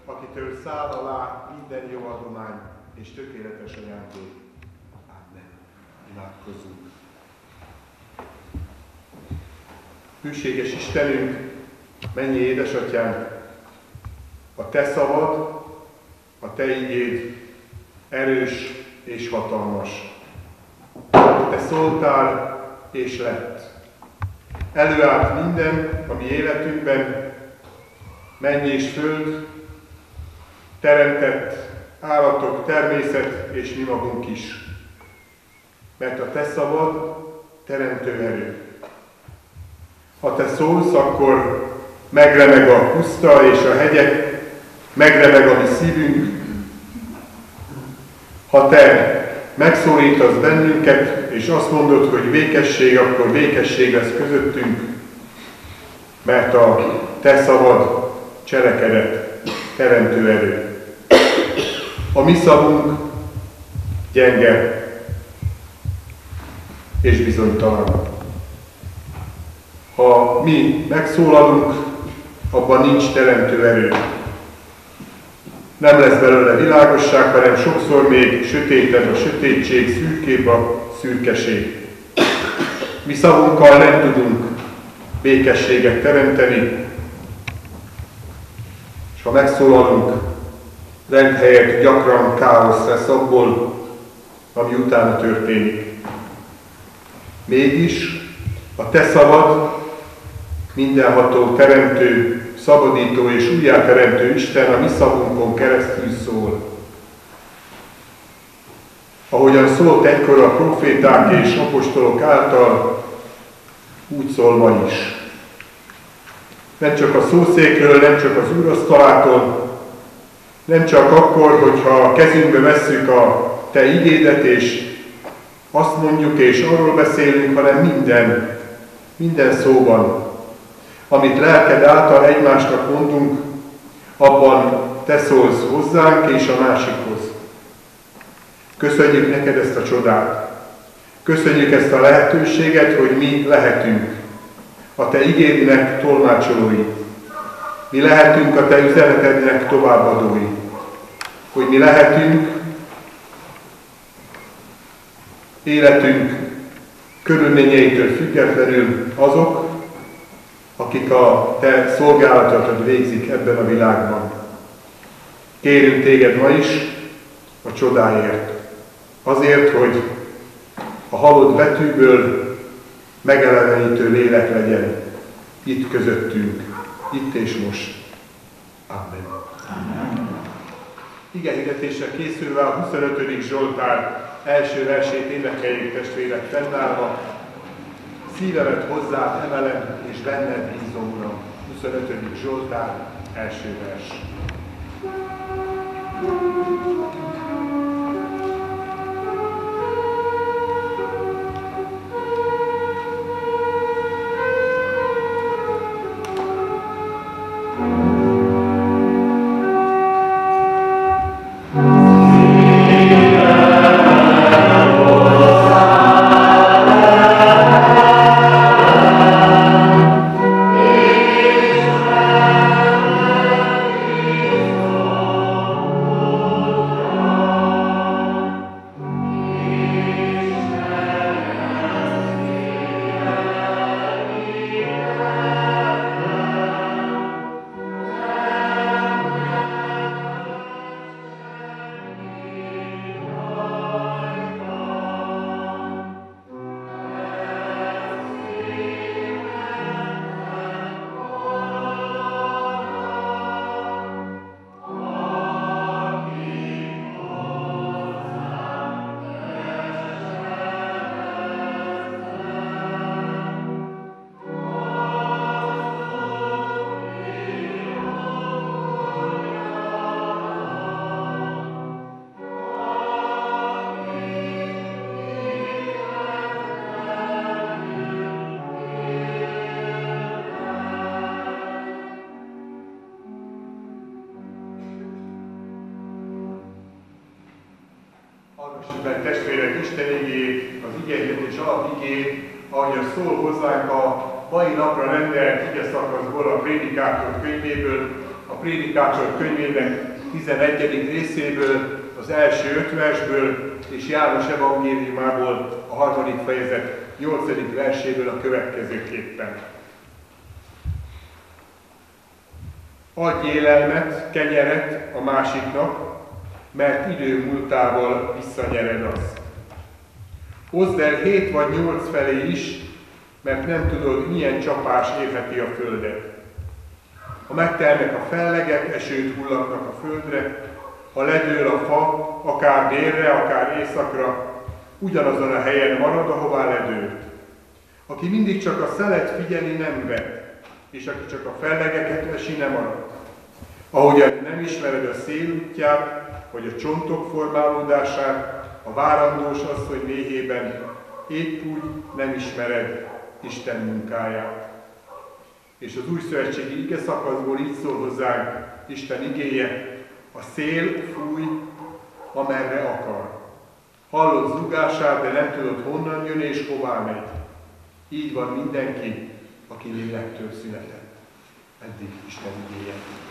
akitől száll alá minden jó adomány és tökéletes ajándék. Amen. Imádkozzunk. Hűséges Istenünk, mennyi édesatyánk, a Te szavad, a Te igéd erős és hatalmas. Te szóltál és lett. Előállt minden, a mi életünkben, menny és föld, teremtett állatok, természet és mi magunk is. Mert a Te szavad teremtő erő. Ha Te szólsz, akkor megremeg a puszta és a hegyek, megremeg a mi szívünk. Ha Te megszólítasz bennünket, és azt mondod, hogy békesség, akkor békesség lesz közöttünk, mert a Te szavad cselekedet, teremtő erő. A mi szavunk gyenge és bizonytalan. Ha mi megszólalunk, abban nincs teremtő erő. Nem lesz belőle világosság, hanem sokszor még sötétebb a sötétség, szürkébb a szürkeség. Mi szavunkkal nem tudunk békességet teremteni, és ha megszólalunk, rend helyett gyakran káosz lesz abból, ami utána történik. Mégis a Te szavad, mindenható teremtő, szabadító és újjáteremtő Isten a mi szavunkon keresztül szól. Ahogyan szólt egykor a proféták és apostolok által, úgy szól ma is. Nem csak a szószékről, nem csak az úrasztalától, nem csak akkor, hogyha a kezünkbe vesszük a Te igédet, és azt mondjuk és arról beszélünk, hanem minden szóban, amit lelked által egymásnak mondunk, abban Te szólsz hozzánk és a másikhoz. Köszönjük neked ezt a csodát. Köszönjük ezt a lehetőséget, hogy mi lehetünk a Te igédnek tolmácsolói. Mi lehetünk a Te üzenetednek továbbadói. Hogy mi lehetünk életünk körülményeitől függetlenül azok, akik a Te szolgálatodat végzik ebben a világban. Kérünk Téged ma is a csodáért. Azért, hogy a halott betűből megelevenítő lélek legyen itt közöttünk, itt és most. Amen. Igehirdetésre készülve a 25. Zsoltár első versét énekeljük, testvérek, fennállva. Szívemet hozzád emelem, és benned bízom, Uram. 25. Zsoltár, első vers. Hallgassuk testvérek Isten igéjét, az igehirdetés alapigét, ahogy az szól hozzánk a mai napra rendelt ige szakaszból, a Prédikátor könyvéből, a Prédikátor könyvének 11. részéből, az első 5 versből, és János evangéliumából a 3. fejezet 8. verséből a következőképpen. Adj élelmet, kenyeret a másiknak, mert idő múltával visszanyered azt. Oszd el 7 vagy 8 felé is, mert nem tudod, milyen csapás érheti a földet. Ha megtelnek a fellegek, esőt hullatnak a földre, ha ledől a fa, akár délre, akár északra, ugyanazon a helyen marad, ahová ledőlt. Aki mindig csak a szelet figyeli, nem vet, és aki csak a fellegeket vesi, nem marad. Ahogyan nem ismered a szél útját, vagy a csontok formálódását, a várandós asszony méhében, épp úgy nem ismered Isten munkáját. És az új szövetségi ige szakaszból így szól hozzánk Isten igéje: a szél fúj, amerre akar. Hallod zúgását, de nem tudod, honnan jön és hová megy. Így van mindenki, aki lélektől született. Eddig Isten igéje.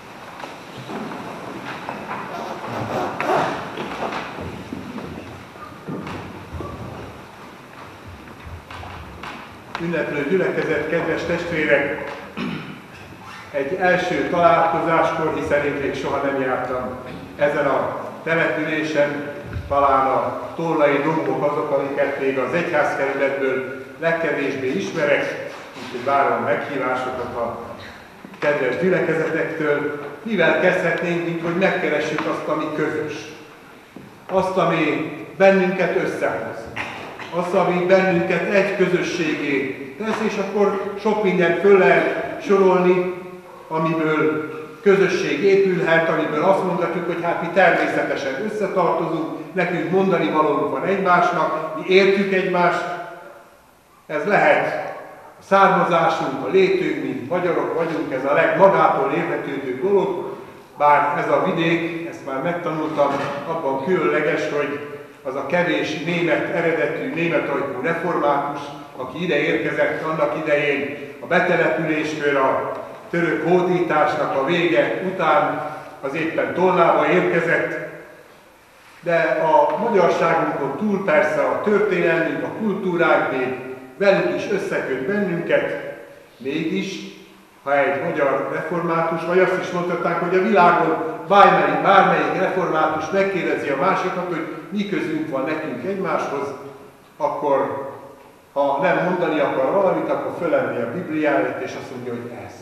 Ünneplő gyülekezet, kedves testvérek! Egy első találkozáskor, hiszen én még soha nem jártam ezen a településen, talán a Tolnai dombok azok, amiket még az egyházkerületből legkevésbé ismerek, úgyhogy várom a meghívásokat a kedves gyülekezetektől. Mivel kezdhetnénk, mint hogy megkeressük azt, ami közös. Azt, ami bennünket összehoz. Azt, ami bennünket egy közösségé tesz, és akkor sok mindent föl lehet sorolni, amiből közösség épülhet, amiből azt mondhatjuk, hogy hát mi természetesen összetartozunk, nekünk mondani valónk van egymásnak, mi értjük egymást. Ez lehet a származásunk, a létünk, mi magyarok vagyunk, ez a legmagától érhetődő dolog, bár ez a vidék, ezt már megtanultam, abban különleges, hogy az a kevés német eredetű, németajkú református, aki ide érkezett annak idején a betelepüléskor, a török hódításnak a vége után, az éppen Tolnába érkezett, de a magyarságunkon túl persze a történelmünk, a kultúránk még velük is összeköt bennünket, mégis, ha egy magyar református, vagy azt is mondhatnánk, hogy a világon bármelyik református megkérdezi a másikat, hogy mi közünk van nekünk egymáshoz, akkor ha nem mondani akar valamit, akkor fölemli a Bibliáját, és azt mondja, hogy ez.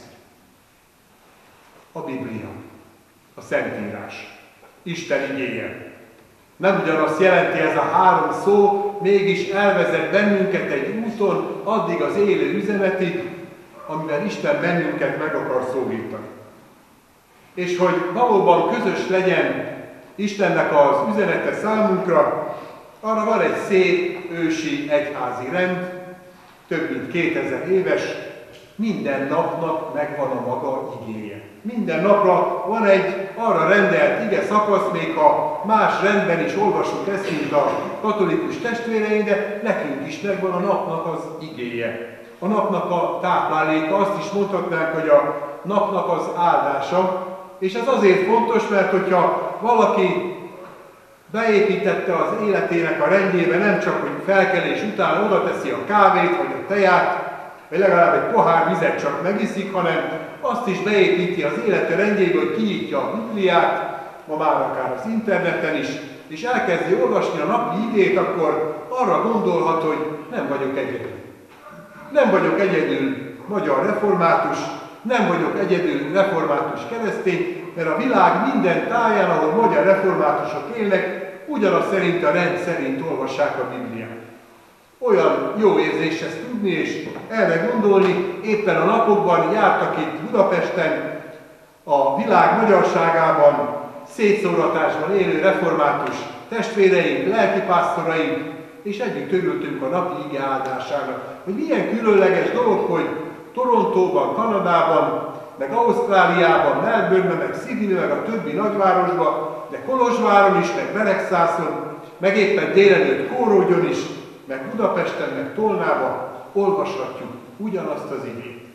A Biblia, a Szentírás, Isten igéje. Nem ugyanazt jelenti ez a 3 szó, mégis elvezet bennünket egy úton, addig az élő üzenetig, amivel Isten bennünket meg akar szólítani. És hogy valóban közös legyen Istennek az üzenete számunkra, arra van egy szép ősi egyházi rend, több mint 2000 éves, minden napnak megvan a maga igéje. Minden napra van egy arra rendelt ige szakasz, még ha más rendben is olvasunk ezt, mint a katolikus testvéreink, de nekünk is megvan a napnak az igéje. A napnak a tápláléka, azt is mondhatnánk, hogy a napnak az áldása, és ez azért fontos, mert hogyha valaki beépítette az életének a rendjébe, nem csak, hogy felkelés után oda teszi a kávét, vagy a teját, vagy legalább egy pohár vizet csak megiszik, hanem azt is beépíti az élete rendjébe, hogy kinyitja a Bibliát, ma már akár az interneten is, és elkezdi olvasni a napi igét, akkor arra gondolhat, hogy nem vagyok egyedül. Nem vagyok egyedül magyar református, nem vagyok egyedül református keresztény, mert a világ minden táján, ahol magyar reformátusok élnek, ugyanaz szerint a rend szerint olvassák a Bibliát. Olyan jó érzés ezt tudni és erre gondolni. Éppen a napokban jártak itt Budapesten, a világ magyarságában szétszóratásban élő református testvéreink, lelkipásztoraink, és együtt örültünk a napi ige áldásának. Hogy milyen különleges dolog, hogy Torontóban, Kanadában, meg Ausztráliában, Melbourneben, meg Sydneyben, meg a többi nagyvárosban, de Kolozsváron is, meg Beregszászon, meg éppen délelőtt Kórógyon is, meg Budapesten, meg Tolnában olvashatjuk ugyanazt az igét.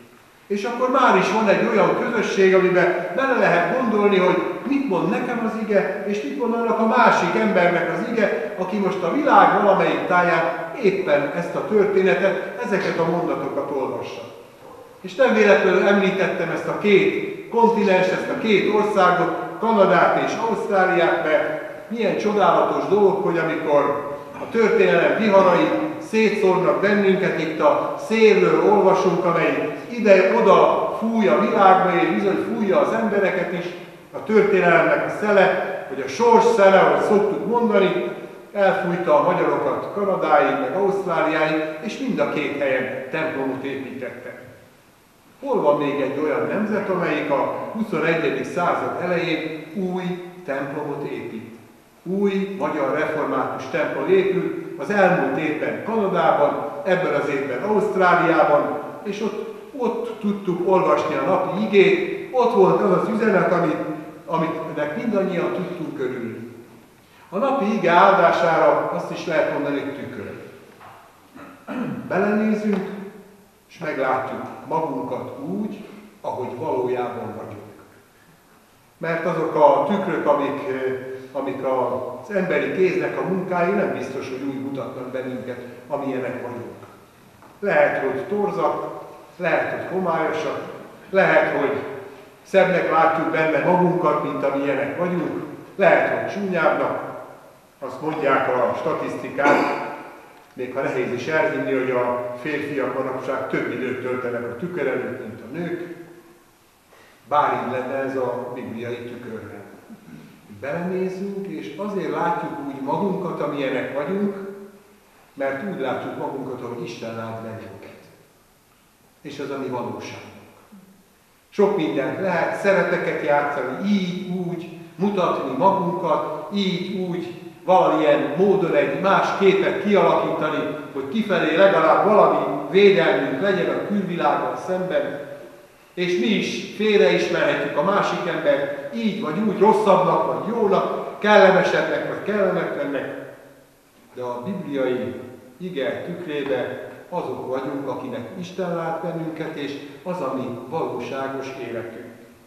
És akkor már is van egy olyan közösség, amiben bele lehet gondolni, hogy mit mond nekem az ige, és mit mond annak a másik embernek az ige, aki most a világ valamelyik táján éppen ezt a történetet, ezeket a mondatokat olvassa. És nem véletlenül említettem ezt a két kontinenst, ezt a két országot, Kanadát és Ausztráliát, mert milyen csodálatos dolog, hogy amikor a történelem viharai szétszórnak bennünket, itt a szélről olvasunk, amely ide-oda fúj a világba, és bizony fújja az embereket is, a történelemnek a szele, vagy a sors szele, ahogy szoktuk mondani, elfújta a magyarokat Kanadáig, meg Ausztráliáig, és mind a két helyen templomot építettek. Hol van még egy olyan nemzet, amelyik a 21. század elején új templomot épít? Új magyar református templom épül az elmúlt évben Kanadában, ebben az évben Ausztráliában, és ott tudtuk olvasni a napi igét, ott volt az az üzenet, amit mindannyian tudtunk körülni. A napi ige áldására azt is lehet mondani, hogy tükör. Belenézünk, és meglátjuk magunkat úgy, ahogy valójában vagyunk. Mert azok a tükrök, amik az emberi kéznek a munkái, nem biztos, hogy úgy mutatnak bennünket, amilyenek vagyunk. Lehet, hogy torzak, lehet, hogy homályosak, lehet, hogy szebbnek látjuk benne magunkat, mint amilyenek vagyunk, lehet, hogy csúnyábbnak. Azt mondják a statisztikák, még ha nehéz is elhinni, hogy a férfiak manapság több időt töltenek a tükör előtt, mint a nők. Bár így lenne ez a bibliai tükörrel. Belenézzünk, és azért látjuk úgy magunkat, amilyenek vagyunk, mert úgy látjuk magunkat, ahogy Isten lát bennünket. És az a mi valóságunk. Sok mindent lehet, szereteket játszani, így, úgy, mutatni magunkat, így, úgy, valamilyen módon egy más képet kialakítani, hogy kifelé legalább valami védelmünk legyen a külvilággal szemben, és mi is félreismerhetjük a másik embert, így vagy úgy, rosszabbnak vagy jónak, kellemesebbnek vagy kellemetlennek. De a bibliai ige tükrébe azok vagyunk, akinek Isten lát bennünket, és az a mi valóságos életünk.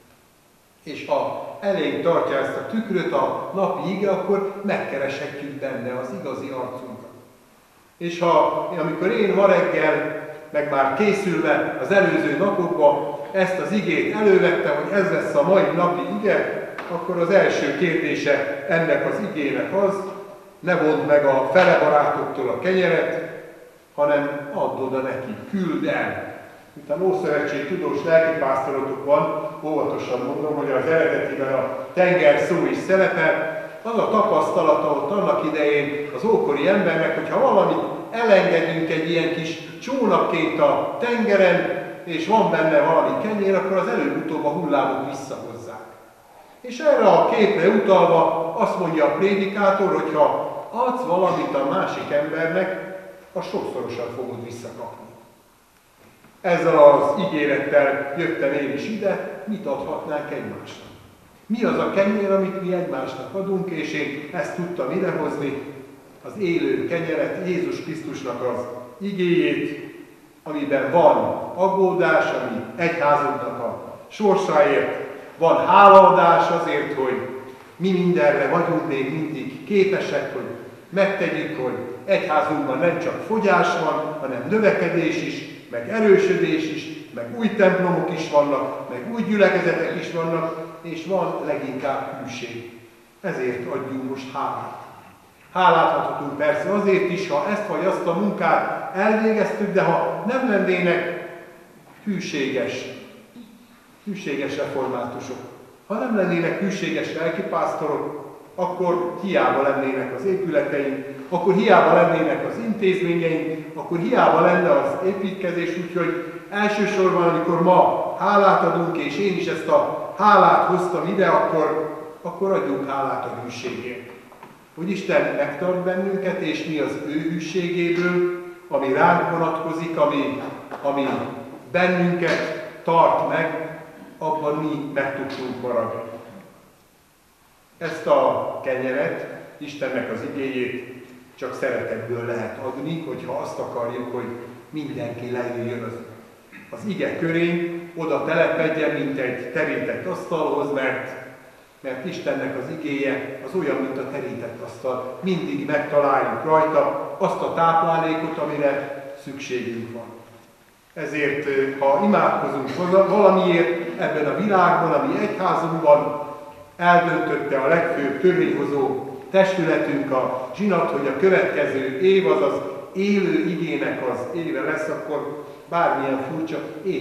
És ha elénk tartja ezt a tükröt a napi ige, akkor megkereshetjük benne az igazi arcunkat. És amikor én ma reggel, meg már készülve az előző napokban ezt az igét elővettem, hogy ez lesz a mai napi ige, akkor az első kérdése ennek az igének az, ne vond meg a fele barátoktól a kenyeret, hanem add oda neki, küld el. Mint a Ószövetség tudós lelkipásztorotok van, óvatosan mondom, hogy az eredetiben a tenger szó is szerepel, az a tapasztalata ott annak idején az ókori embernek, hogyha valamit elengedünk egy ilyen kis csónakként a tengeren, és van benne valami kenyér, akkor az előbb-utóbb a hullámok visszahozzák. És erre a képre utalva azt mondja a prédikátor, hogy ha adsz valamit a másik embernek, azt sokszorosan fogod visszakapni. Ezzel az ígérettel jöttem én is ide, mit adhatnánk egymásnak? Mi az a kenyér, amit mi egymásnak adunk, és én ezt tudtam idehozni, az élő kenyeret, Jézus Krisztusnak az igéjét, amiben van aggódás, ami egyházunknak a sorsáért, van hálaadás azért, hogy mi mindenre vagyunk még mindig képesek, hogy megtegyük, hogy egyházunkban nem csak fogyás van, hanem növekedés is, meg erősödés is, meg új templomok is vannak, meg új gyülekezetek is vannak, és van leginkább hűség. Ezért adjunk most hálát. Hálát adhatunk persze azért is, ha ezt vagy azt a munkát elvégeztük, de ha nem lennének hűséges reformátusok, ha nem lennének hűséges lelkipásztorok, akkor hiába lennének az épületeink, akkor hiába lennének az intézményeink, akkor hiába lenne az építkezés, úgyhogy elsősorban, amikor ma hálát adunk, és én is ezt a hálát hoztam ide, akkor adjunk hálát a hűségért. Hogy Isten megtart bennünket, és mi az ő hűségéből, ami ránk vonatkozik, ami bennünket tart meg, abban mi meg tudtunk maradni. Ezt a kenyeret, Istennek az igéjét csak szeretetből lehet adni, hogyha azt akarjuk, hogy mindenki lejöjjön az ige körén, oda telepedjen, mint egy terített asztalhoz, mert Istennek az igéje az olyan, mint a terített asztal. Mindig megtaláljuk rajta azt a táplálékot, amire szükségünk van. Ezért, ha imádkozunk valamiért ebben a világban, ami egyházunkban eldöntötte a legfőbb törvényhozó testületünk a zsinat, hogy a következő év az az élő igének az éve lesz, akkor bármilyen furcsa,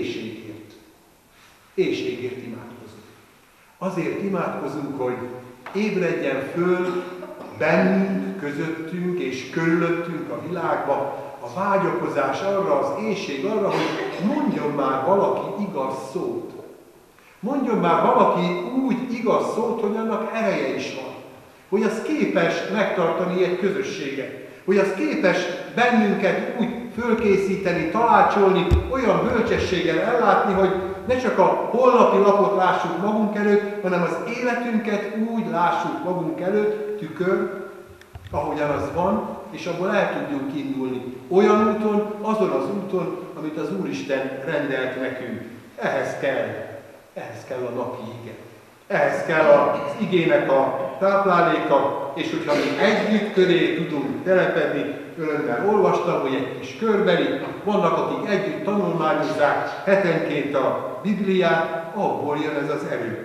éhségért imádkozunk. Azért imádkozunk, hogy ébredjen föl bennünk, közöttünk és körülöttünk a világba a vágyakozás arra, az éhség arra, hogy mondjon már valaki igaz szót. Mondjon már valaki úgy igaz szót, hogy annak ereje is van. Hogy az képes megtartani egy közösséget. Hogy az képes bennünket úgy fölkészíteni, tanácsolni, olyan bölcsességgel ellátni, hogy ne csak a holnapi lapot lássuk magunk előtt, hanem az életünket úgy lássuk magunk előtt, tükör, ahogyan az van, és abból el tudjunk indulni. Olyan úton, azon az úton, amit az Úristen rendelt nekünk. Ehhez kell a napi ige. Ehhez kell az igének a tápláléka, és hogyha mi együtt köré tudunk telepedni, önömmel olvastam, hogy egy kis körbeli, vannak, akik együtt tanulmányozzák hetenként a Bibliát, abból jön ez az erő.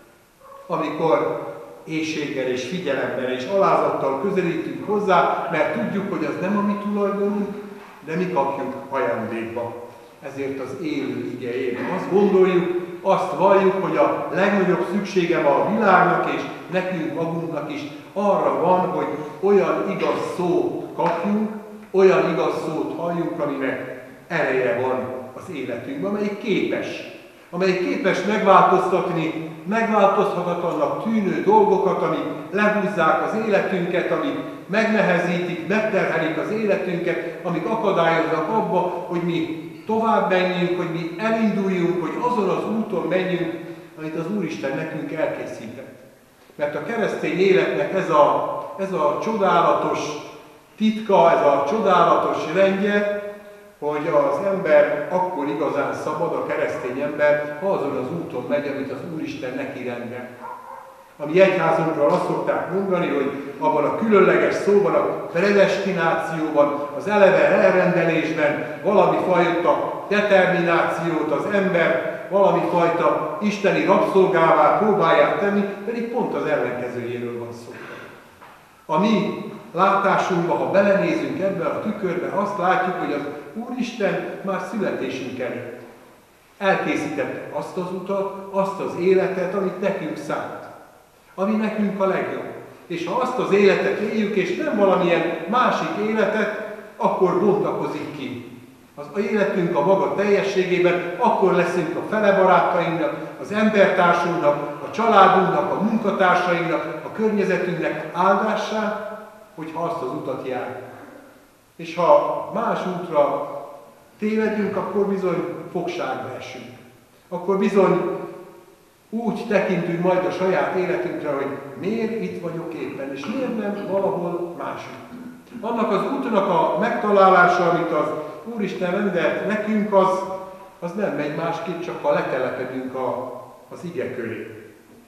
Amikor éhséggel és figyelemmel és alázattal közelítünk hozzá, mert tudjuk, hogy az nem a mi tulajdonunk, de mi kapjuk ajándékba. Ezért az élő igéjén azt gondoljuk, azt valljuk, hogy a legnagyobb szükségem a világnak és nekünk magunknak is arra van, hogy olyan igaz szót kapjunk, olyan igaz szót halljunk, aminek ereje van az életünkben, amelyik képes megváltoztatni megváltozhatatlannak tűnő dolgokat, amik lehúzzák az életünket, amik megnehezítik, megterhelik az életünket, amik akadályoznak abba, hogy mi tovább menjünk, hogy mi elinduljunk, hogy azon az úton menjünk, amit az Úristen nekünk elkészített. Mert a keresztény életnek ez a csodálatos titka, ez a csodálatos rendje, hogy az ember akkor igazán szabad, a keresztény ember, ha azon az úton megy, amit az Úristen neki rendel. A mi egyházunkról azt szokták mondani, hogy abban a különleges szóban, a predestinációban, az eleve elrendelésben valami fajta determinációt az ember valami fajta isteni rabszolgává próbálják tenni, pedig pont az ellenkezőjéről van szó. A mi látásunkba, ha belenézünk ebbe a tükörbe, azt látjuk, hogy az Úristen már születésünk előtt elkészítette azt az utat, azt az életet, amit nekünk szánt, ami nekünk a legjobb. És ha azt az életet éljük, és nem valamilyen másik életet, akkor bontakozik ki az életünk a maga teljességében, akkor leszünk a fele barátainknak, az embertársunknak, a családunknak, a munkatársainknak, a környezetünknek áldássá, hogyha azt az utat járjuk. És ha más útra tévedünk, akkor bizony fogságba esünk. Akkor bizony úgy tekintünk majd a saját életünkre, hogy miért itt vagyok éppen, és miért nem valahol máshogy. Annak az útnak a megtalálása, amit az Úristen rendelt nekünk, az nem megy másképp, csak ha letelepedünk az ige köré.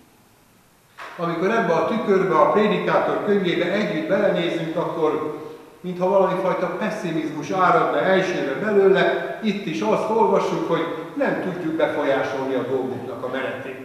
Amikor ebbe a tükörbe, a Prédikátor könyvébe együtt belenézünk, akkor mintha valami fajta pessimizmus áradna elsőre belőle, itt is azt olvassuk, hogy nem tudjuk befolyásolni a dolgoknak a menetét.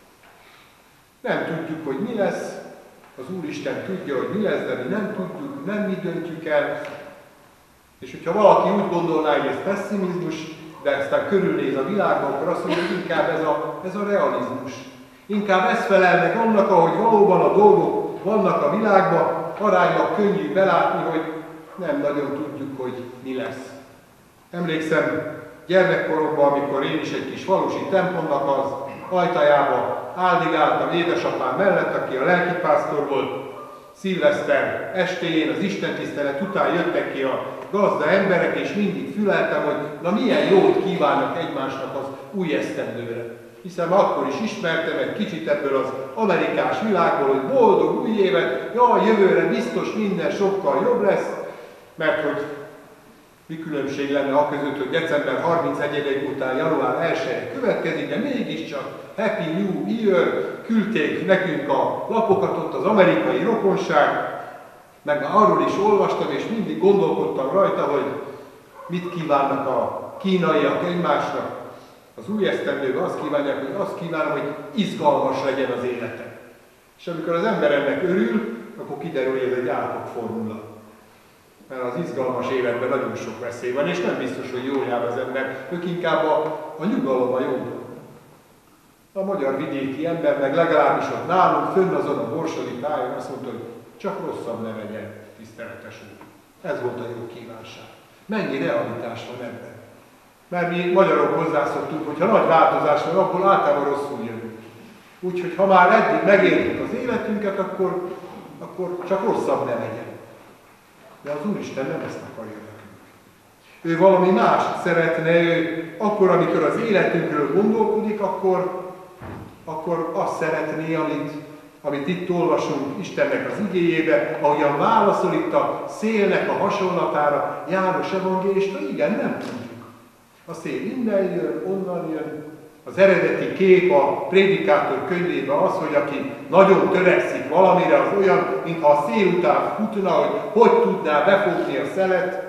Nem tudjuk, hogy mi lesz, az Úristen tudja, hogy mi lesz, de mi nem tudjuk, nem mi döntjük el. És hogyha valaki úgy gondolná, hogy ez pessimizmus, de aztán körülnéz a világban, akkor azt mondja, hogy inkább ez a realizmus. Inkább ez felel meg annak, ahogy valóban a dolgok vannak a világban, aránylag könnyű belátni, hogy nem nagyon tudjuk, hogy mi lesz. Emlékszem gyermekkoromban, amikor én is egy kis falusi templomnak az ajtajába áldigáltam édesapám mellett, aki a lelkipásztor volt. Szilveszter estéjén, az istentisztelet után jöttek ki a gazda emberek, és mindig füleltem, hogy na milyen jót kívánnak egymásnak az új esztendőre. Hiszen akkor is ismertem egy kicsit ebből az amerikás világból, hogy boldog új évet, jaj, jövőre biztos minden sokkal jobb lesz, mert hogy Mi különbség lenne a között, hogy december 31 után január 1-e következik, de mégiscsak Happy New Year, küldték nekünk a lapokat ott az amerikai rokonság, meg már arról is olvastam, és mindig gondolkodtam rajta, hogy mit kívánnak a kínaiak egymásnak. Az új esztendőben azt kívánják, hogy azt kívánom, hogy izgalmas legyen az élete. És amikor az ember ennek örül, akkor kiderül, hogy ez egy átok formula. Mert az izgalmas életben nagyon sok veszély van, és nem biztos, hogy jól jár az ember, ők inkább a nyugalom a jó. A magyar vidéki ember meg legalábbis ott nálunk, fönn azon a borsodi tájon azt mondta, hogy csak rosszabb ne legyen, tiszteletes úr. Ez volt a jó kívánság. Mennyi realitás van ebben? Mert mi magyarok hozzászoktunk, hogy ha nagy változás van, akkor általában rosszul jövünk. Úgyhogy ha már eddig megértük az életünket, akkor csak rosszabb ne legyen. De az Úristen nem ezt akarja nekünk. Ő valami mást szeretne, ő akkor, amikor az életünkről gondolkodik, akkor azt szeretné, amit itt olvasunk Istennek az igéjébe, ahogyan válaszol itt a szélnek a hasonlatára János evangélista, igen, nem tudjuk. A szél innen jön, onnan jön. Az eredeti kép a prédikátor könyvében az, hogy aki nagyon törekszik valamire, az olyan, mintha a szél után futna, hogy tudná befogni a szelet.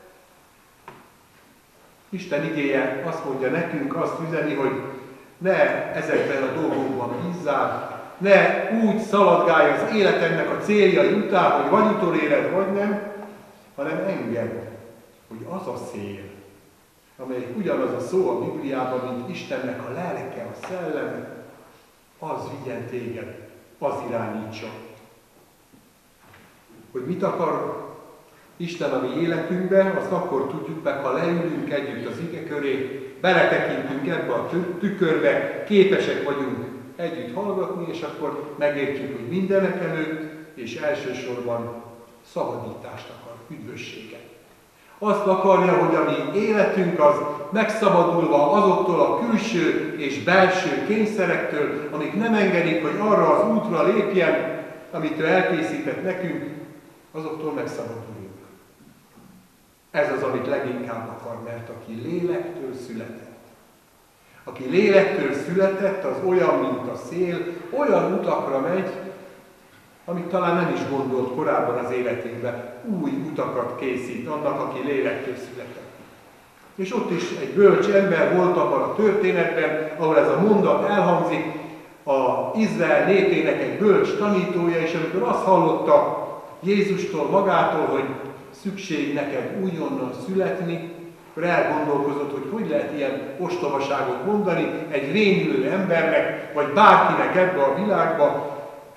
Isten igéje azt mondja nekünk, azt üzeni, hogy ne ezekben a dolgokban bízzál, ne úgy szaladgálj az életednek a céljai után, hogy vagy utoléred, vagy nem, hanem engedd, hogy az a szél, amely ugyanaz a szó a Bibliában, mint Istennek a lelke, a szelleme, az vigyen téged, az irányítsa. Hogy mit akar Isten a mi életünkben, azt akkor tudjuk meg, ha leülünk együtt az ige köré, beletekintünk ebbe a tükörbe, képesek vagyunk együtt hallgatni, és akkor megértjük, hogy mindenek előtt és elsősorban szabadítást akar, üdvösséget. Azt akarja, hogy a mi életünk az megszabadulva azoktól a külső és belső kényszerektől, amik nem engedik, hogy arra az útra lépjen, amit ő elkészített nekünk, azoktól megszabaduljunk. Ez az, amit leginkább akar, mert aki lélektől született. Aki lélektől született, az olyan, mint a szél, olyan utakra megy, amit talán nem is gondolt korábban az életében, új utakat készít annak, aki lélektől született. És ott is egy bölcs ember volt abban a történetben, ahol ez a mondat elhangzik, az Izrael népének egy bölcs tanítója, és amikor azt hallotta Jézustól magától, hogy szükség neked újonnan születni, akkor elgondolkozott, hogy lehet ilyen ostobaságot mondani egy rémülő embernek, vagy bárkinek ebbe a világba.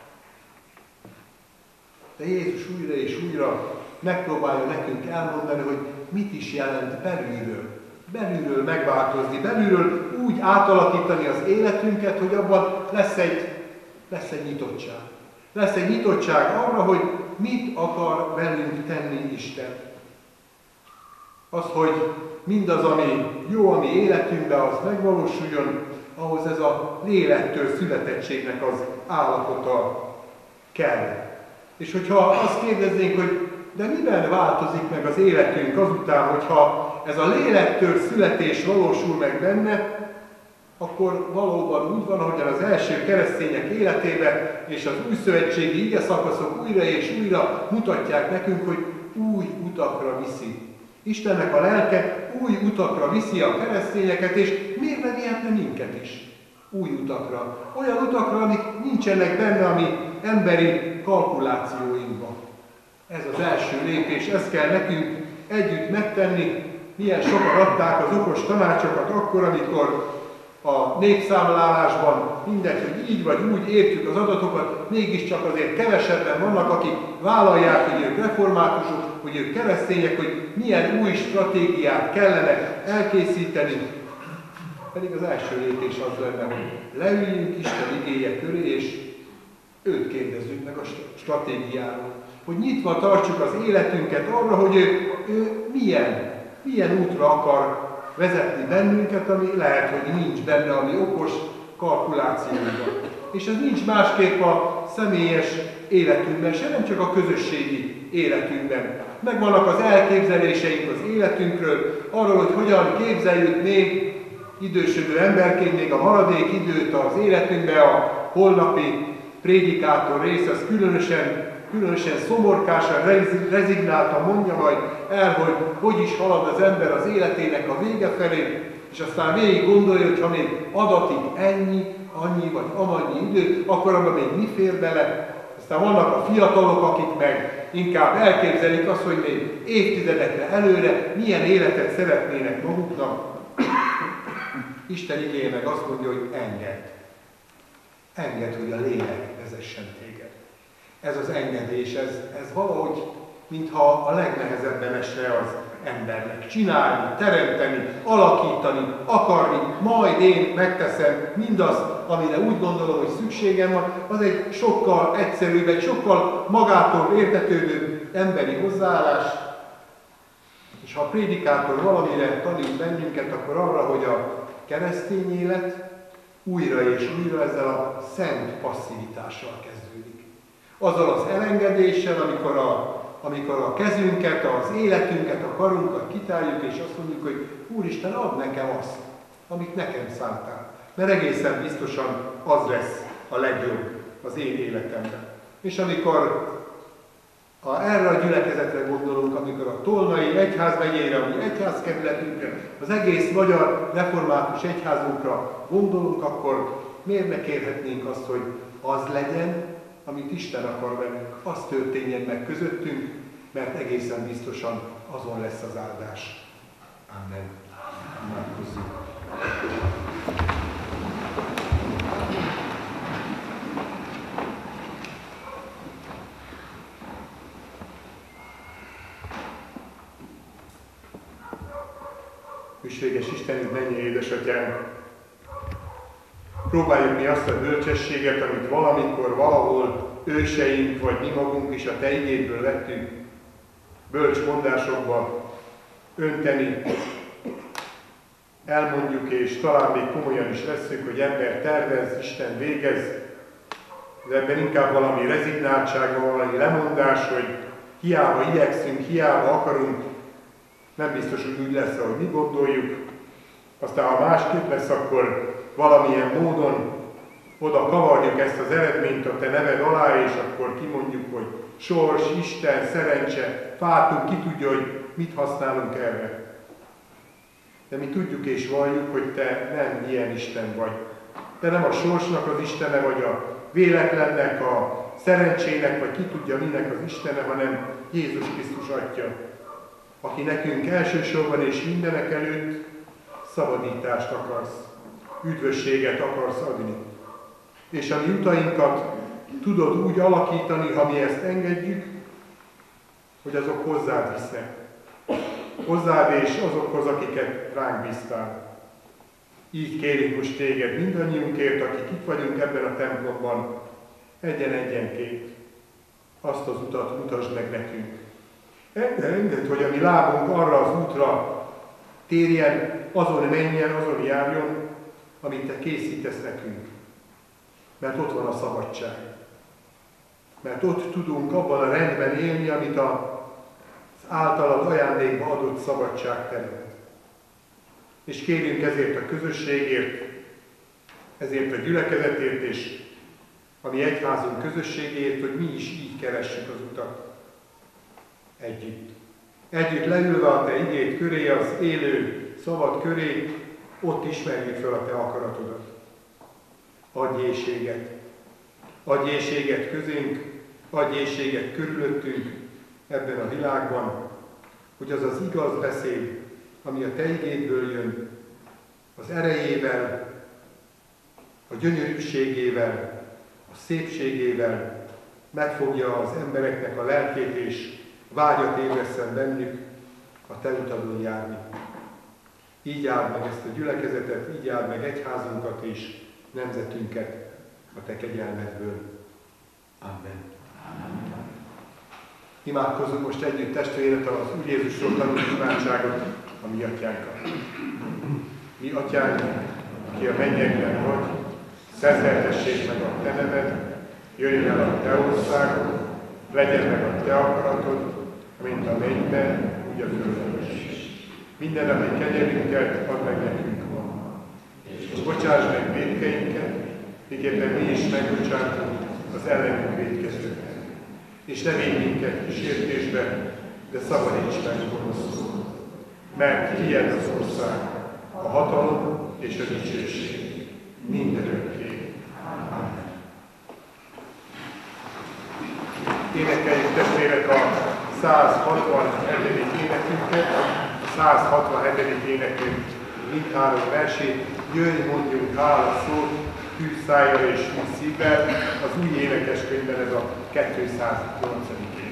De Jézus újra és újra megpróbálja nekünk elmondani, hogy mit is jelent belülről megváltozni, belülről úgy átalakítani az életünket, hogy abban lesz egy nyitottság. Lesz egy nyitottság arra, hogy mit akar velünk tenni Isten. Az, hogy mindaz, ami jó a mi életünkben, az megvalósuljon, ahhoz ez a lélektől születettségnek az állapota kell. És hogyha azt kérdeznénk, hogy de miben változik meg az életünk azután, hogyha ez a lélektől születés valósul meg benne, akkor valóban úgy van, ahogyan az első keresztények életében és az újszövetségi ige szakaszok újra és újra mutatják nekünk, hogy új utakra viszi. Istennek a lelke új utakra viszi a keresztényeket, és miért ne vihetne minket is új utakra? Olyan utakra, amik nincsenek benne a mi emberi kalkulációinkban. Ez az első lépés, ezt kell nekünk együtt megtenni. Milyen sokan adták az okos tanácsokat akkor, amikor a népszámlálásban mindegy, hogy így vagy úgy értjük az adatokat, mégiscsak azért kevesebben vannak, akik vállalják, hogy ők reformátusok, hogy ők keresztények, hogy milyen új stratégiát kellene elkészíteni. Pedig az első lépés az lenne, hogy leüljünk Isten igéje köré, és őt kérdezzük meg a stratégiáról. Hogy nyitva tartsuk az életünket arra, hogy ő milyen útra akar vezetni bennünket, ami lehet, hogy nincs benne a mi okos kalkulációban. És ez nincs másképp a személyes életünkben, se nem csak a közösségi életünkben. Megvannak az elképzeléseink az életünkről, arról, hogy hogyan képzeljük még idősödő emberként még a maradék időt az életünkbe, a holnapi prédikátor rész, az különösen szomorkásan, rezignáltan mondja majd el, hogy is halad az ember az életének a vége felé, és aztán végig gondolja, hogy ha még adatik annyi vagy amannyi idő, akkor abban még mi fér bele. Aztán vannak a fiatalok, akik meg inkább elképzelik azt, hogy még évtizedekre előre milyen életet szeretnének maguknak. Isten igéje meg azt mondja, hogy engedd. Engedd, hogy a lélek vezessen téged. Ez az engedés, ez valahogy, mintha a legnehezebben esne az embernek. Csinálni, teremteni, alakítani, akarni, majd én megteszem mindazt, amire úgy gondolom, hogy szükségem van, az egy sokkal egyszerűbb, egy sokkal magától értetődőbb emberi hozzáállás. És ha a prédikátor valamire tanít bennünket, akkor arra, hogy a keresztény élet újra és újra ezzel a szent passzivitással kezdődik. Azzal az elengedéssel, amikor a kezünket, az életünket, a karunkat kitárjuk, és azt mondjuk, hogy Úristen, add nekem azt, amit nekem szántál. Mert egészen biztosan az lesz a legjobb az én életemben. És amikor erre a gyülekezetre gondolunk, amikor a Tolnai Egyházmegyére, a mi egyházkerületünkre, az egész magyar református egyházunkra gondolunk, akkor miért ne kérhetnénk azt, hogy az legyen, amit Isten akar velünk, az történjen meg közöttünk, mert egészen biztosan azon lesz az áldás. Amen. Imádkozzunk. Hűséges Istenünk, mennyi édesatyánk! Próbáljuk mi azt a bölcsességet, amit valamikor, valahol őseink, vagy mi magunk is a Te igédből vettünk, bölcs mondásokba önteni, elmondjuk, és talán még komolyan is vesszük, hogy ember tervez, Isten végez, de ebben inkább valami rezignáltság, valami lemondás, hogy hiába igyekszünk, hiába akarunk, nem biztos, hogy úgy lesz, ahogy mi gondoljuk. Aztán ha másképp lesz, akkor valamilyen módon oda kavarjuk ezt az eredményt a Te neved alá, és akkor kimondjuk, hogy sors, Isten, szerencse, fátunk, ki tudja, hogy mit használunk erre. De mi tudjuk és valljuk, hogy Te nem ilyen Isten vagy. Te nem a sorsnak az Istene vagy, a véletlennek, a szerencsének, vagy ki tudja minek az Istene, hanem Jézus Krisztus Atya, aki nekünk elsősorban és mindenek előtt szabadítást akarsz, üdvösséget akarsz adni. És a mi utainkat tudod úgy alakítani, ha mi ezt engedjük, hogy azok hozzád visznek. Hozzád és azokhoz, akiket ránk bíztál. Így kérjük most téged mindannyiunkért, akik itt vagyunk ebben a templomban, egyen-egyenként azt az utat mutasd meg nekünk. Engedd, hogy a mi lábunk arra az útra térjen, azon menjen, azon járjon, amit Te készítesz nekünk. Mert ott van a szabadság. Mert ott tudunk abban a rendben élni, amit az általad ajándékba adott szabadság teremt. És kérjünk ezért a közösségért, ezért a gyülekezetért és a mi egyházunk közösségért, hogy mi is így keressük az utat. Együtt. Együtt leülve a Te igéd köré, az élő szavad köré, ott ismerjük fel a Te akaratodat. Adj éhséget. Adj éhséget közénk, adj éhséget körülöttünk ebben a világban, hogy az az igaz beszéd, ami a Te igédből jön, az erejével, a gyönyörűségével, a szépségével megfogja az embereknek a lelkét, és vágyat ébresszen bennük a Te utadon járni. Így áld meg ezt a gyülekezetet, így áld meg egyházunkat és nemzetünket a Te kegyelmedből. Amen. Imádkozzunk most együtt testvérek az Úr Jézusról tanult imádságot, a mi atyánkat. Mi atyánk, aki a mennyekben vagy, szenteltessék meg a te neved, jöjjön el a te országod, legyen meg a te akaratod, mint a mennyben, úgy a földön is. Minden napi kenyerünket add meg nekünk ma, és bocsáss meg vétkeinket, miképpen mi is megbocsátunk az ellenünk vétkezőknek. És ne védj minket kísértésbe, de szabadíts meg gonosztól. Mert tiéd az ország, a hatalom és a dicsőség mindörökké. Amen. Énekeljük testvérek a 167. énekünket, a 167. énekünk mindhárom versét. Jöjj, mondjunk hálaszót, hű szájjal és hű szívvel, az új énekeskönyvben ez a 208. ének.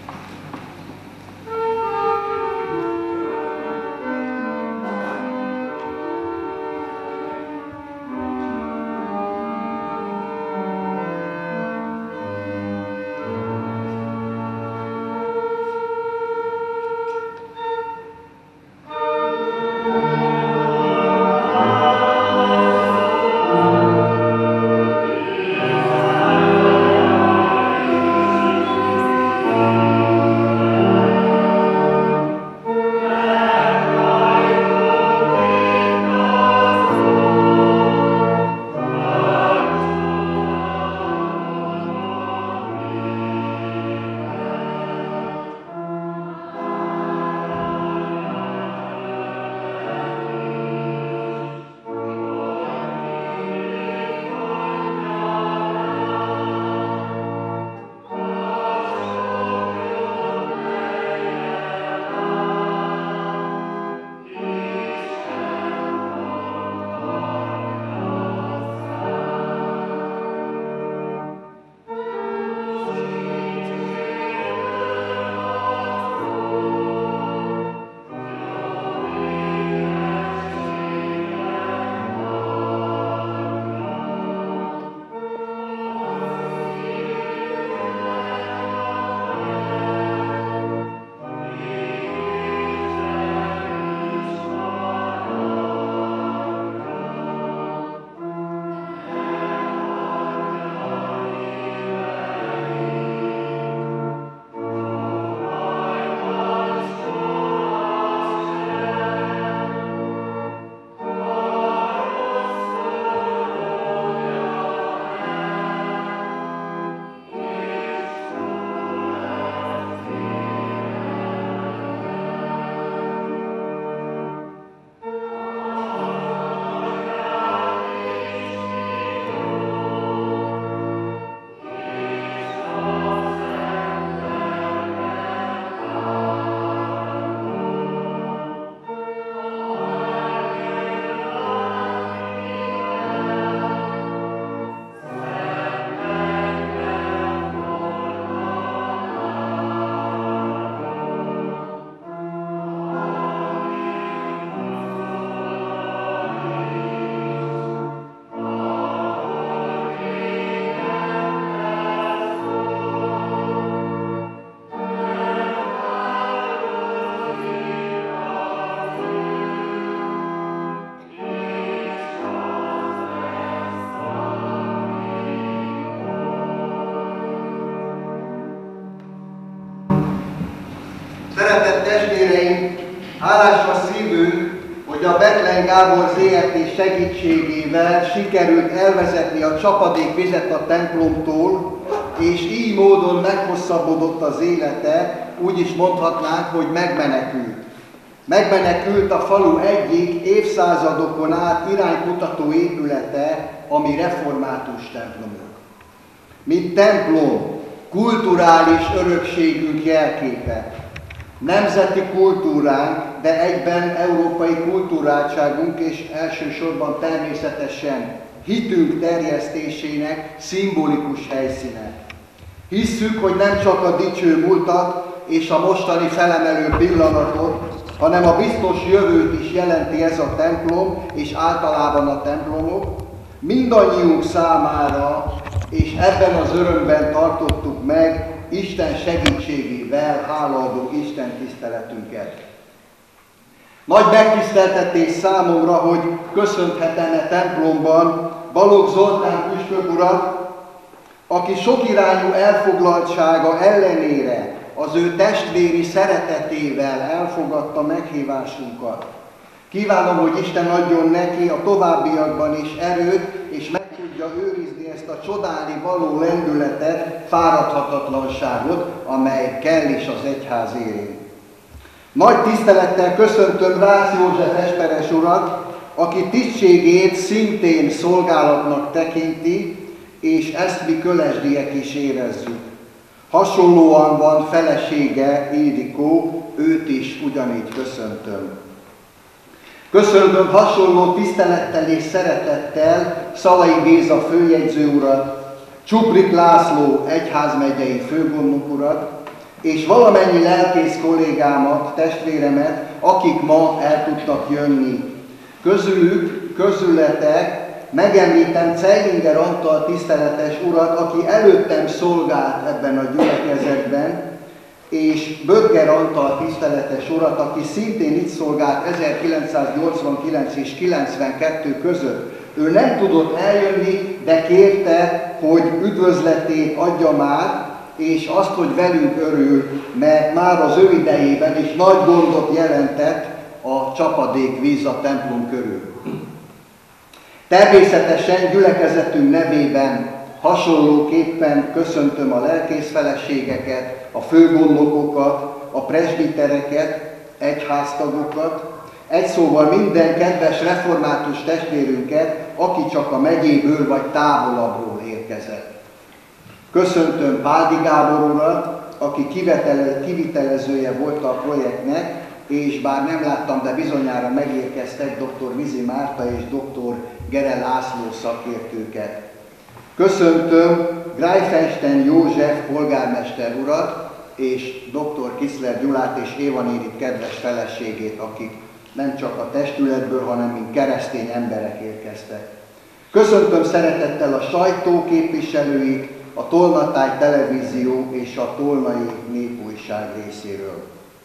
Szeretett testvéreim, hálásra szívünk, hogy a Bethlen Gábor ZRT segítségével sikerült elvezetni a csapadékvizet a templomtól, és így módon meghosszabbodott az élete, úgy is mondhatnánk, hogy megmenekült. Megmenekült a falu egyik évszázadokon át iránymutató épülete, ami református templomok. Mint templom, kulturális örökségünk jelképe. Nemzeti kultúránk, de egyben európai kulturáltságunk és elsősorban természetesen hitünk terjesztésének szimbolikus helyszíne. Hisszük, hogy nem csak a dicső múltat és a mostani felemelő pillanatot, hanem a biztos jövőt is jelenti ez a templom, és általában a templomok, mindannyiunk számára, és ebben az örömben tartottuk meg Isten segítségével hálaadó Isten tiszteletünket. Nagy megtiszteltetés számomra, hogy köszönhetem e templomban Balogh Zoltán püspök urat, aki sokirányú elfoglaltsága ellenére az ő testvéri szeretetével elfogadta meghívásunkat. Kívánom, hogy Isten adjon neki a továbbiakban is erőt, és meg tudja őrizni ezt a csodálni való lendületet, fáradhatatlanságot, amely kell is az egyház élén. Nagy tisztelettel köszöntöm Rácz József esperes urat, aki tisztségét szintén szolgálatnak tekinti, és ezt mi kölesdiek is érezzük. Hasonlóan van felesége, Ildikó, őt is ugyanígy köszöntöm. Köszöntöm hasonló tisztelettel és szeretettel Szalai Géza főjegyző urat, Csuprik László egyházmegyei főgondnok urat, és valamennyi lelkész kollégámat, testvéremet, akik ma el tudtak jönni. Közületek megemlítem Zeilinger Antal tiszteletes urat, aki előttem szolgált ebben a gyülekezetben, és Böttger Antal tiszteletes urat, aki szintén itt szolgált 1989 és 92 között. Ő nem tudott eljönni, de kérte, hogy üdvözletét adja már, és azt, hogy velünk örül, mert már az ő idejében is nagy gondot jelentett a csapadékvíz a templom körül. Természetesen gyülekezetünk nevében hasonlóképpen köszöntöm a lelkészfeleségeket, a főgondnokokat, a presbitereket, egyháztagokat, egy szóval minden kedves református testvérünket, aki csak a megyéből vagy távolabbról érkezett. Köszöntöm Páldi Gábor urat, aki kivitelezője volt a projektnek, és bár nem láttam, de bizonyára megérkeztek dr. Vizi Márta és dr. Gere László szakértőket. Köszöntöm Greifenstein József polgármester urat, és dr. Kiszler Gyulát és Éva nénit kedves feleségét, akik nem csak a testületből, hanem mint keresztény emberek érkeztek. Köszöntöm szeretettel a sajtó képviselőit, a Tolnatáj Televízió és a Tolnai Népújság részéről.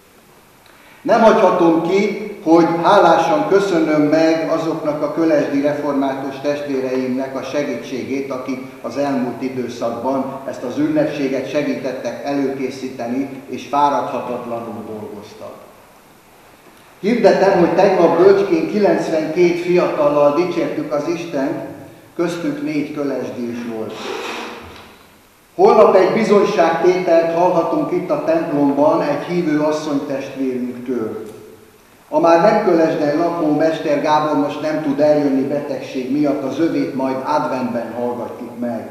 Nem hagyhatom ki, hogy hálásan köszönöm meg azoknak a kölesdi református testvéreimnek a segítségét, akik az elmúlt időszakban ezt az ünnepséget segítettek előkészíteni, és fáradhatatlanul dolgoztak. Hirdetem, hogy tegnap Bölcskén 92 fiatallal dicsértük az Istent, köztük 4 kölesdi is volt. Holnap egy bizonyságtételt hallhatunk itt a templomban egy hívő asszonytestvérünktől. A már nem kölesden lakó Mester Gábor most nem tud eljönni betegség miatt, az övét majd adventben hallgatjuk meg.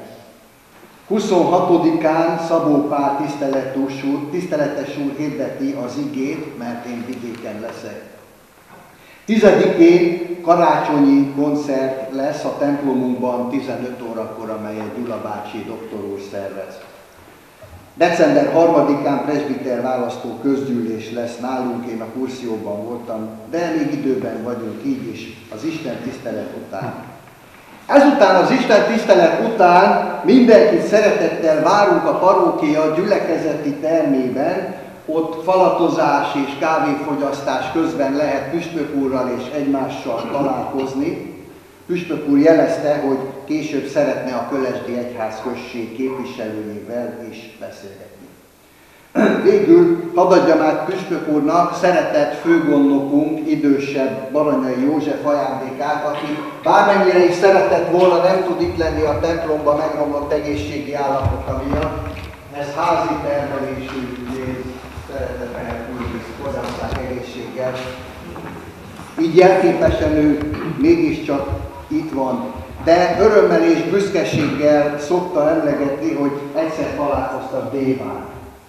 26-án Szabó Pál tiszteletes úr hirdeti az igét, mert én vidéken leszek. 10-én karácsonyi koncert lesz a templomunkban 15 órakor, amelyet Gyula bácsi doktor úr szervez. December 3-án presbiter választó közgyűlés lesz nálunk, én a Kurszjóban voltam, de még időben vagyunk így is, az Isten tisztelet után. Ezután, az Isten tisztelet után mindenkit szeretettel várunk a parókia gyülekezeti termében, ott falatozás és kávéfogyasztás közben lehet püspök úrral és egymással találkozni. Püspök úr jelezte, hogy később szeretne a Kölesdi Egyház község képviselőjével is beszélgetni. Végül hadd adjam át püspök úrnak szeretett főgondnokunk, idősebb Baranyai József ajándékát, aki bármennyire is szeretett volna, nem tud itt lenni a templomban megromlott egészségi állapota miatt. Ez házi termelésű, szeretettel hozzánszák egészséggel. Így jelképesen ő mégiscsak itt van, de örömmel és büszkeséggel szokta emlegetni, hogy egyszer találkoztak Déván.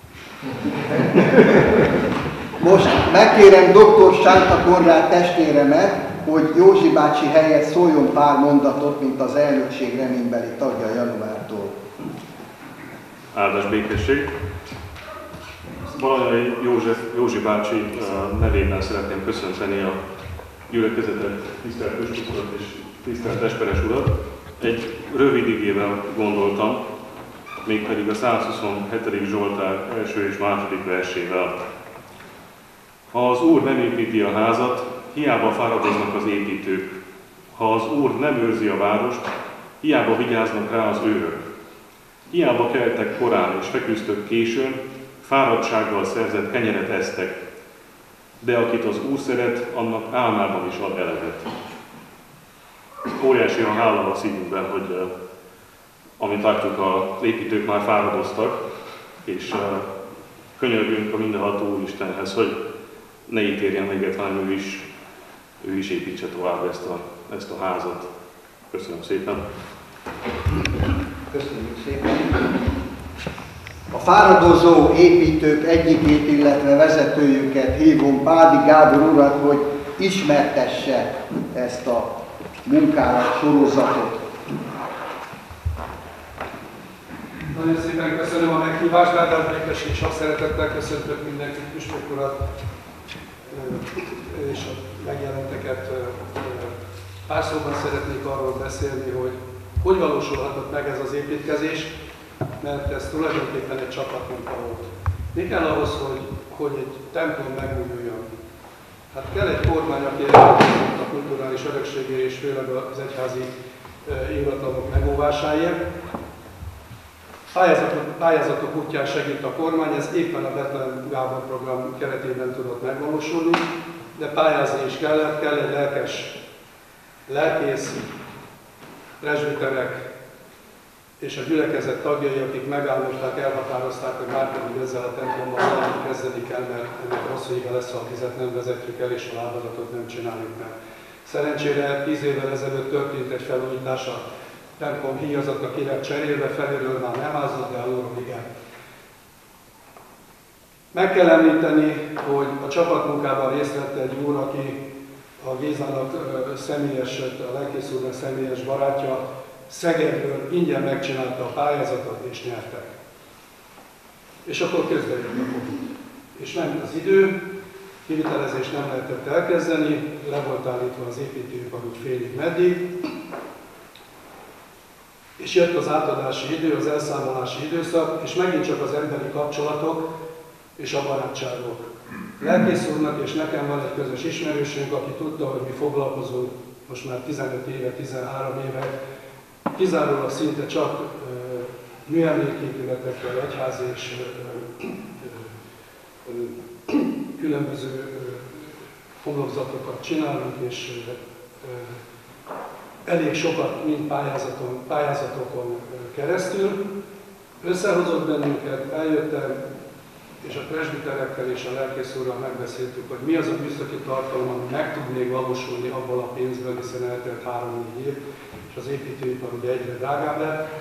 Most megkérem dr. Sánta Konrád testvéremet, hogy Józsi bácsi helyett szóljon pár mondatot, mint az elnökség reménybeli tagja januártól. Áldás békesség! Baranyai Józsi bácsi nevében szeretném köszönteni a gyülekezetet, tisztelt püspök urat és tisztelt esperes urat. Egy rövid igével gondoltam, mégpedig a 127. Zsoltár első és második versével. Ha az Úr nem építi a házat, hiába fáradoznak az építők. Ha az Úr nem őrzi a várost, hiába vigyáznak rá az őrök. Hiába keltek korán és feküztök későn, fáradtsággal szerzett kenyeret esztek, de akit az Úr szeret, annak álmában is ad eleget. Óriási a hála a szívünkben, hogy amit látjuk, az építők már fáradoztak, és könyörgünk a mindenható Úristenhez, hogy ne ítéljen minket, hanem ő is építse tovább ezt a házat. Köszönöm szépen! Köszönjük szépen! A fáradozó építők egyikét, illetve vezetőjüket hívom, Pádi Gábor urat, hogy ismertesse ezt a munkálat sorozatot. Nagyon szépen köszönöm a meghívást, Ádám Békes és a szeretettel köszöntök mindenkit, Püspök urat és a megjelenteket. Pár szóban szeretnék arról beszélni, hogy valósulhatott meg ez az építkezés, mert ez tulajdonképpen egy csapatmunka volt. Mi kell ahhoz, hogy egy templom megújuljon? Hát kell egy kormány, aki elkötelezett a kulturális örökségért és főleg az egyházi ingatlanok megóvásáért. Pályázatok útján segít a kormány, ez éppen a Bethlen Gábor program keretében tudott megvalósulni, de pályázni is kellett, kell egy lelkész, presbiterek és a gyülekezet tagjai, akik megállapodták, elhatározták, hogy már pedig ezzel a templommal valamit kezdeni kell, mert ennek hosszú éve lesz, ha a vizet nem vezetjük el, és a lábadatot nem csináljuk meg. Szerencsére 10 évvel ezelőtt történt egy felújítás, a templom híjazata ki lett cserélve, felülről már nem ázott, de alulról igen. Meg kell említeni, hogy a csapatmunkában részt vett egy úr, aki a Gézának személyes, a lelkész úrnak személyes barátja, Szegedről ingyen megcsinálta a pályázatot és nyertek. És akkor közbejött a Covid. És ment az idő, kivitelezést nem lehetett elkezdeni, le volt állítva az építőipar úgy félig meddig, és jött az átadási idő, az elszámolási időszak, és megint csak az emberi kapcsolatok és a barátságok. Lelkész úrnak és nekem van egy közös ismerősünk, aki tudta, hogy mi foglalkozunk most már 15 éve, 13 éve, kizárólag szinte csak műemléképületekkel, egyházi és különböző homlokzatokat csinálunk, és elég sokat, mind pályázatokon keresztül. Összehozott bennünket, eljöttem, és a presbiterekkel és a lelkész úrral megbeszéltük, hogy mi az a műszaki tartalom, ami meg tud még valósulni abból a pénzből, hiszen eltelt 3-4 év, és az építőipar ugye egyre drágább lett.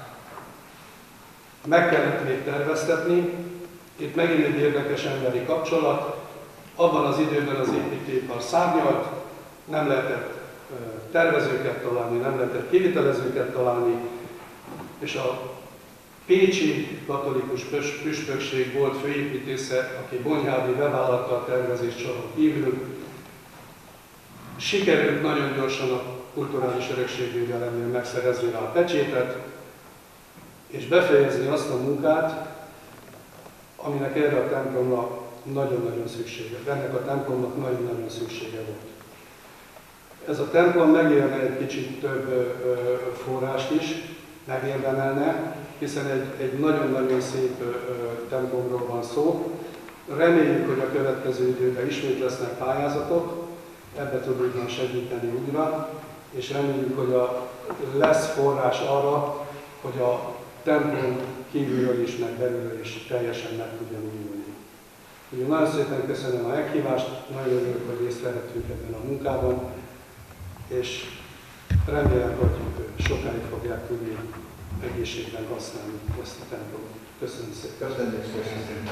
Meg kellett még terveztetni. Itt megint egy érdekes emberi kapcsolat. Abban az időben az építőipar szárnyalt, nem lehetett tervezőket találni, nem lehetett kivitelezőket találni, és a pécsi katolikus püspökség volt főépítésze, aki Bonyhádi bevállalta a tervezést soron kívül. Sikerült nagyon gyorsan a kulturális örökségvédelemnél megszerezni rá a pecsétet, és befejezni azt a munkát, aminek erre a templomnak nagyon-nagyon szüksége. Ennek a templomnak nagyon-nagyon szüksége volt. Ez a templom megérne egy kicsit több forrást is, megérdemelne, hiszen egy nagyon-nagyon szép templomról van szó. Reméljük, hogy a következő időben ismét lesznek pályázatok, ebbe tudunk majd segíteni újra, és reméljük, hogy lesz forrás arra, hogy a templom kívülről is, meg belülről is teljesen meg tudjon újulni. Ugye nagyon szépen köszönöm a meghívást, nagyon örülök, hogy részt vehettünk ebben a munkában, és remélem, hogy sokáig fogják tudni egészségben használni ezt a templomot. Köszönöm szépen. Köszönjük szépen.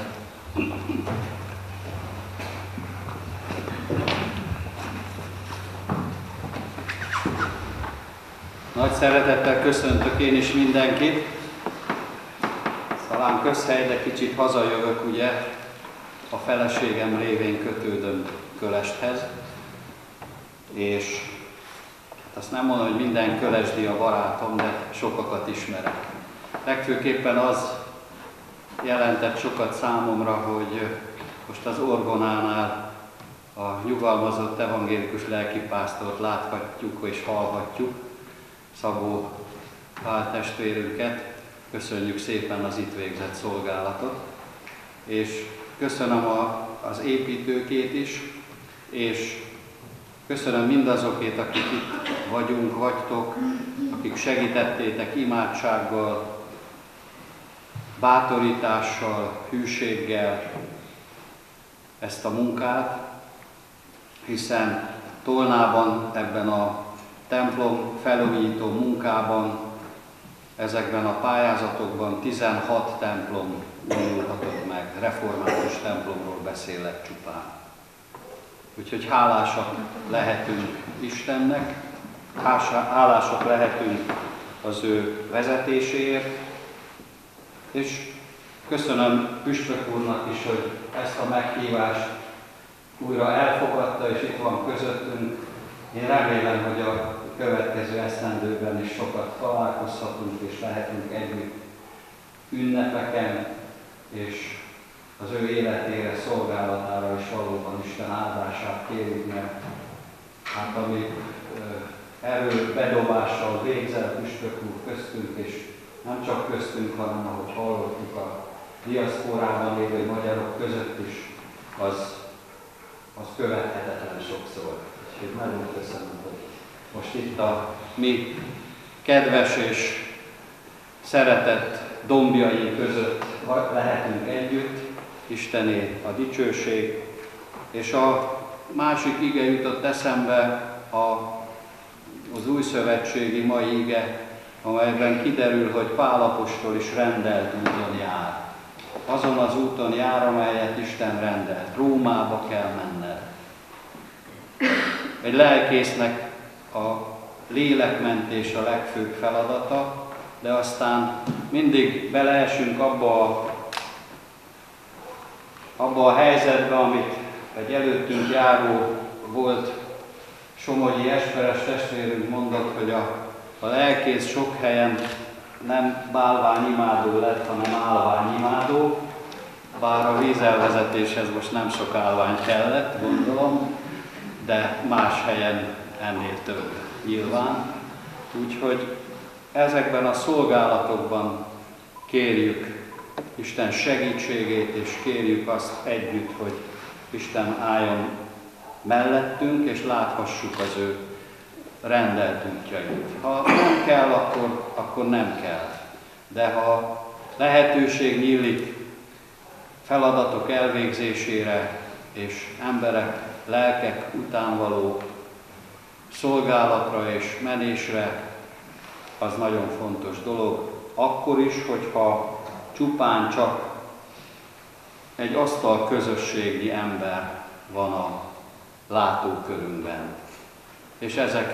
Nagy szeretettel köszöntök én is mindenkit. Talán közhely, de kicsit hazajövök, ugye, a feleségem révén kötődöm Kölesthez, és azt nem mondom, hogy minden kölesdi a barátom, de sokakat ismerek. Legfőképpen az jelentett sokat számomra, hogy most az orgonánál a nyugalmazott evangélikus lelkipásztort láthatjuk és hallhatjuk, Szabó Pál testvérünket, köszönjük szépen az itt végzett szolgálatot, és köszönöm az építőkét is, és köszönöm mindazokét, akik itt vagytok, akik segítettétek imádsággal, bátorítással, hűséggel ezt a munkát, hiszen Tolnában, ebben a templom felújító munkában, ezekben a pályázatokban 16 templom nyílhatott meg, református templomról beszélek csupán. Úgyhogy hálásak lehetünk Istennek, hálásak lehetünk az ő vezetéséért, és köszönöm Püspök úrnak is, hogy ezt a meghívást újra elfogadta, és itt van közöttünk. Én remélem, hogy a következő esztendőben is sokat találkozhatunk, és lehetünk együtt ünnepeken, és az ő életére, szolgálatára is valóban Isten áldását kérjük, mert hát ami erőbedobással végzel Püspök úr köztünk, és nem csak köztünk, hanem ahogy hallottuk a diaszpórában lévő magyarok között is, az követhetetlen sokszor. És én nagyon köszönöm, hogy most itt a mi kedves és szeretett dombjaink között lehetünk együtt, Istené a dicsőség. És a másik ige jutott eszembe, az újszövetségi mai ige, amelyben kiderül, hogy Pál apostol is rendelt úton jár. Azon az úton jár, amelyet Isten rendelt. Rómába kell menned. Egy lelkésznek a lélekmentés a legfőbb feladata, de aztán mindig beleesünk abba a helyzetbe, amit egy előttünk járó volt somogyi esperes testvérünk mondott, hogy a lelkész sok helyen nem bálványimádó lett, hanem állványimádó, bár a vízelvezetéshez most nem sok állvány kellett, gondolom, de más helyen ennél több nyilván. Úgyhogy ezekben a szolgálatokban kérjük Isten segítségét, és kérjük azt együtt, hogy Isten álljon mellettünk, és láthassuk az ő rendelt útjait. Ha nem kell, akkor nem kell. De ha lehetőség nyílik feladatok elvégzésére, és emberek, lelkek után való szolgálatra és menésre, az nagyon fontos dolog. Akkor is, hogyha csupán csak egy asztal közösségi ember van a látókörünkben. És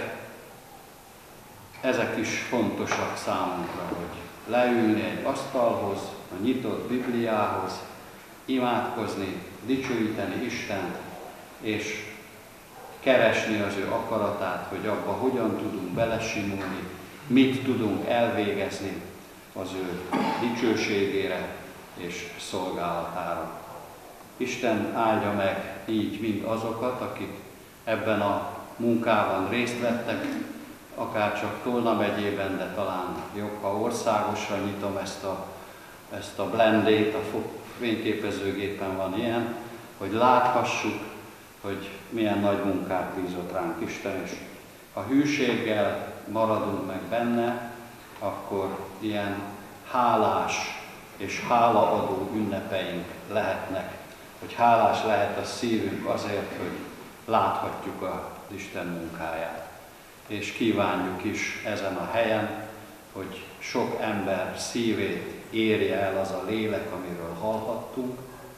ezek is fontosak számunkra, hogy leülni egy asztalhoz, a nyitott Bibliához, imádkozni, dicsőíteni Istent, és keresni az ő akaratát, hogy abba hogyan tudunk belesimulni, mit tudunk elvégezni az ő dicsőségére és szolgálatára. Isten áldja meg így mind azokat, akik ebben a munkában részt vettek, akár csak Tolna megyében, de talán jobb, ha országosra nyitom ezt a blendét, a fényképezőgépen van ilyen, hogy láthassuk, hogy milyen nagy munkát bízott ránk Isten, és ha hűséggel maradunk meg benne, akkor ilyen hálás és hálaadó ünnepeink lehetnek, hogy hálás lehet a szívünk azért, hogy láthatjuk az Isten munkáját. És kívánjuk is ezen a helyen, hogy sok ember szívét érje el az a lélek, amiről hallhattunk,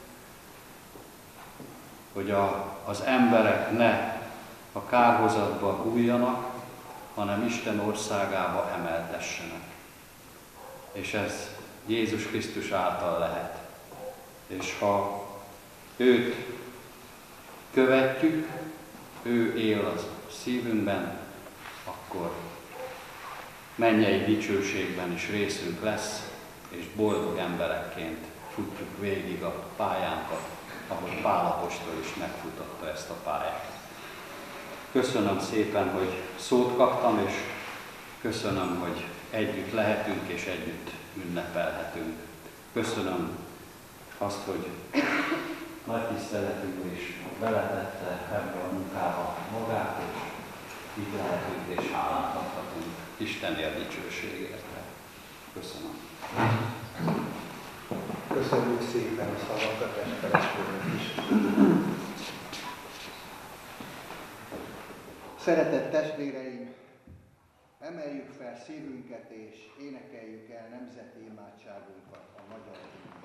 hogy az emberek ne a kárhozatba hulljanak, hanem Isten országába emeltessenek. És ez Jézus Krisztus által lehet. És ha őt követjük, ő él az szívünkben, akkor mennyei dicsőségben is részünk lesz, és boldog emberekként futjuk végig a pályánkat, ahogy Pál apostol is megfutotta ezt a pályát. Köszönöm szépen, hogy szót kaptam, és köszönöm, hogy együtt lehetünk és együtt ünnepelhetünk. Köszönöm azt, hogy nagy tiszteletünk is beletette ebbe a munkába magát, és így lehetünk és hálát adhatunk Istenért dicsőségért. Köszönöm. Köszönjük szépen a szavakat, Esperesúrnak is. Szeretett testvéreim, emeljük fel szívünket és énekeljük el nemzeti imádságunkat, a magyar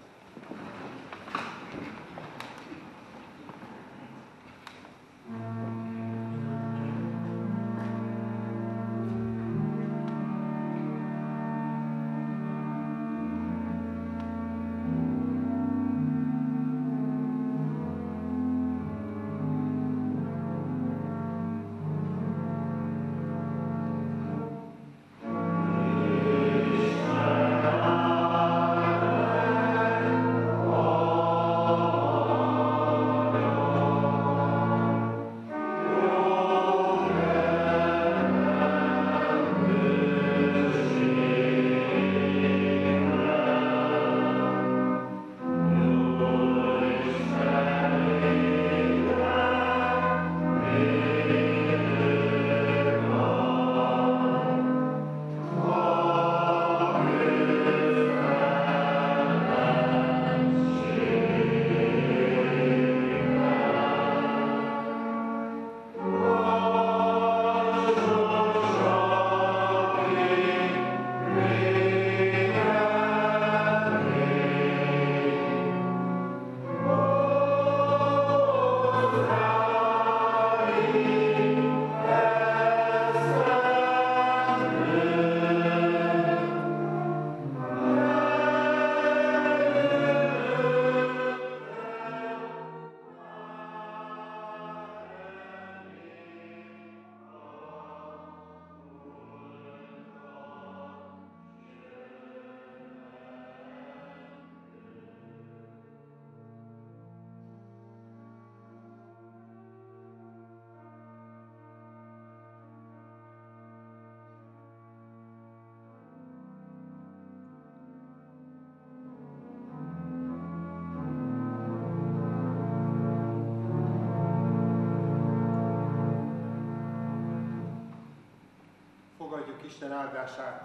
Fogadjuk Isten áldását.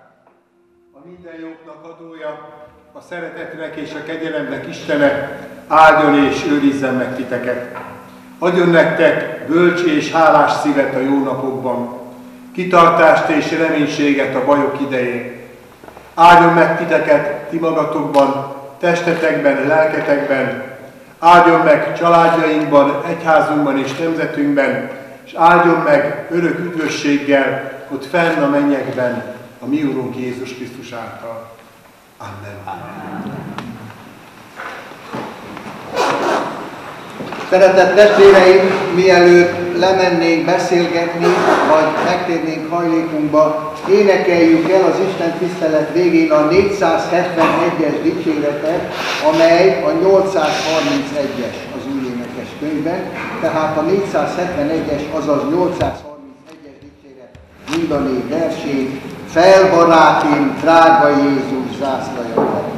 A minden jóknak adója, a szeretetnek és a kegyelemnek Istene áldjon és őrizzen meg titeket. Adjon nektek bölcs és hálás szívet a jó napokban, kitartást és reménységet a bajok idején. Áldjon meg titeket ti magatokban, testetekben, lelketekben, áldjon meg családjainkban, egyházunkban és nemzetünkben, és áldjon meg örök üdvösséggel ott fenn a mennyekben a mi Urunk Jézus Krisztus által. Amen. Szeretett testvéreim, mielőtt lemennénk beszélgetni, vagy megtérnénk hajlékunkba, énekeljük el az Isten tisztelet végén a 471-es dicséretet, amely a 831-es az új énekes könyvben, tehát a 471-es, azaz 831-es dicséret mind a 4 versét, fel barátim, drága Jézus zászlaja.